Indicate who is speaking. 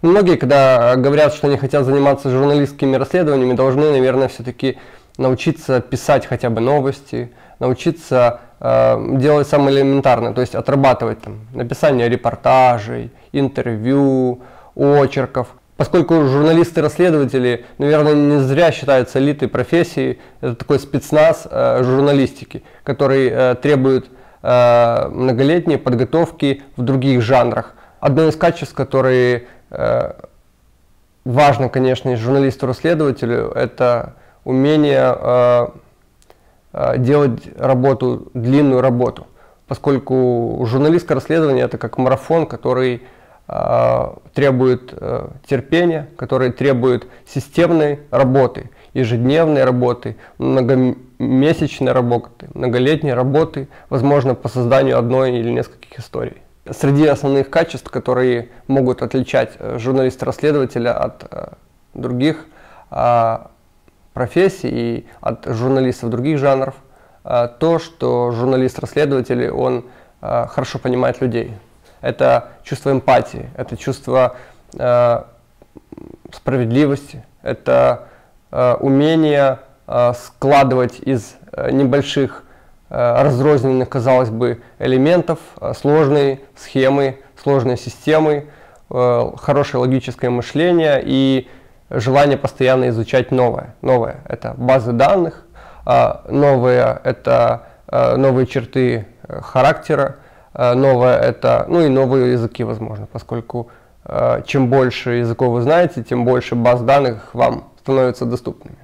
Speaker 1: Многие, когда говорят, что они хотят заниматься журналистскими расследованиями, должны, наверное, все-таки научиться писать хотя бы новости, научиться делать самое элементарное, то есть отрабатывать там написание репортажей, интервью, очерков. Поскольку журналисты-расследователи, наверное, не зря считаются элитой профессии, это такой спецназ журналистики, который требует многолетней подготовки в других жанрах. Одно из качеств, которые важно, конечно, журналисту-расследователю, это умение делать работу, длинную работу, поскольку журналистское расследование – это как марафон, который требует терпения, который требует системной работы, ежедневной работы, многомесячной работы, многолетней работы, возможно, по созданию одной или нескольких историй. Среди основных качеств, которые могут отличать журналиста-расследователя от других профессий и от журналистов других жанров, то, что журналист-расследователь, он хорошо понимает людей. Это чувство эмпатии, это чувство справедливости, это умение складывать из небольших разрозненных, казалось бы, элементов сложные схемы, сложные системы, хорошее логическое мышление и желание постоянно изучать новое. Новое – это базы данных, новое – это новые черты характера, новое – это, ну и новые языки, возможно, поскольку чем больше языков вы знаете, тем больше баз данных вам становятся доступными.